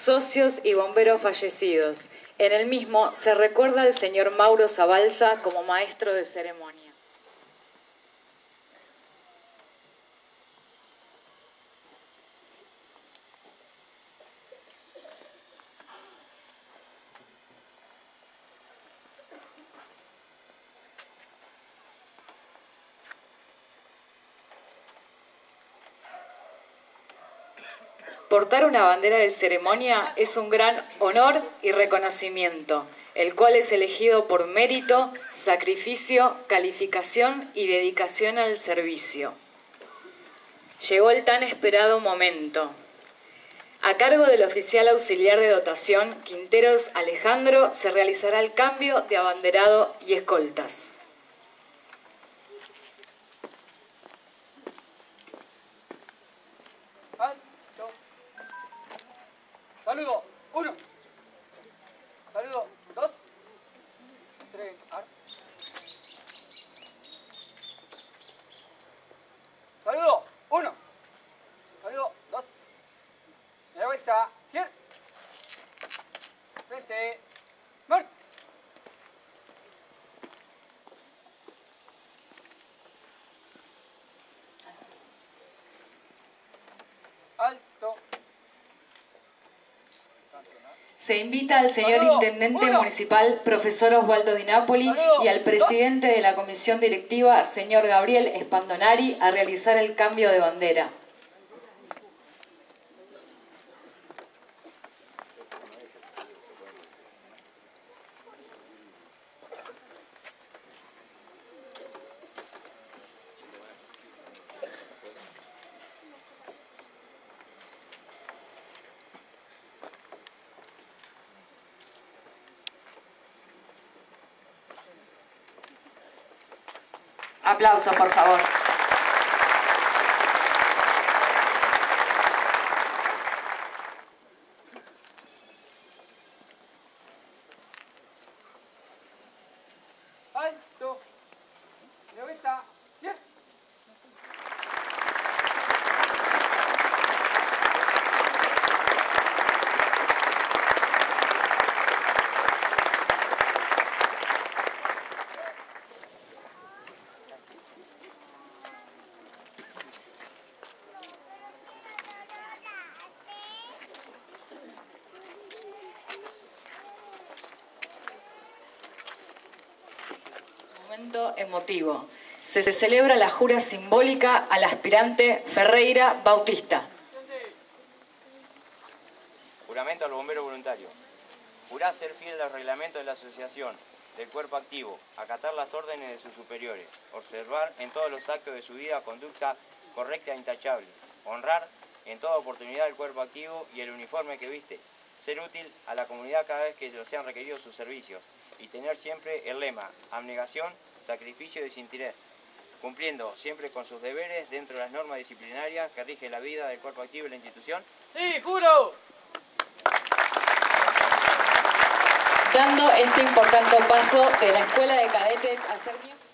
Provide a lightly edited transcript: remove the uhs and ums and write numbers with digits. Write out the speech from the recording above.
socios y bomberos fallecidos. En el mismo se recuerda al señor Mauro Zabalza como maestro de ceremonia. Portar una bandera de ceremonia es un gran honor y reconocimiento, el cual es elegido por mérito, sacrificio, calificación y dedicación al servicio. Llegó el tan esperado momento. A cargo del oficial auxiliar de dotación, Quinteros Alejandro, se realizará el cambio de abanderado y escoltas. Saludo, 1. Saludo, 2. 3. Saludo, 1. Saludo, 2. De vuelta, here. Frente, muerte. Alto. Se invita al señor Intendente Municipal, profesor Osvaldo Di Napoli, y al presidente de la comisión directiva, señor Gabriel Spandonari, a realizar el cambio de bandera. Aplausos, por favor. Alto. De vuelta, here. Momento emotivo. Se celebra la jura simbólica al aspirante Ferreira Bautista. Juramento al bombero voluntario. Jurá ser fiel a los reglamentos de la asociación, del cuerpo activo, acatar las órdenes de sus superiores, observar en todos los actos de su vida conducta correcta e intachable, honrar en toda oportunidad el cuerpo activo y el uniforme que viste, ser útil a la comunidad cada vez que lo sean requeridos sus servicios y tener siempre el lema, abnegación, sacrificio y desinterés, cumpliendo siempre con sus deberes dentro de las normas disciplinarias que rigen la vida del cuerpo activo y la institución. ¡Sí, juro! Dando este importante paso de la Escuela de Cadetes a ser miembro.